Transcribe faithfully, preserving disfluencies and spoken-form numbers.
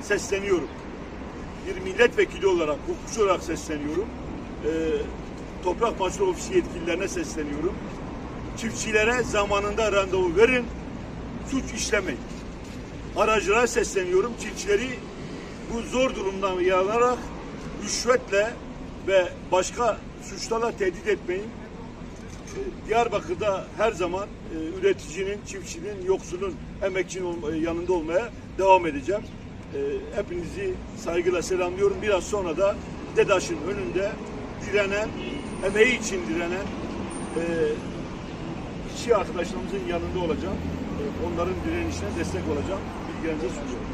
sesleniyorum. Bir milletvekili olarak, hukukçu olarak sesleniyorum. E, Toprak Mahsulü Ofisi yetkililerine sesleniyorum. Çiftçilere zamanında randevu verin, suç işlemeyin. Aracılara sesleniyorum. Çiftçileri bu zor durumdan yararlanarak rüşvetle ve başka suçlarla tehdit etmeyin. Diyarbakır'da her zaman e, üreticinin, çiftçinin, yoksulun, emekçinin yanında olmaya devam edeceğim. E, hepinizi saygıyla selamlıyorum. Biraz sonra da DEDAŞ'ın önünde direnen, emeği için direnen e, işçi arkadaşlarımızın yanında olacağım. E, onların direnişine destek olacağım. Bilgilerinize sunuyorum.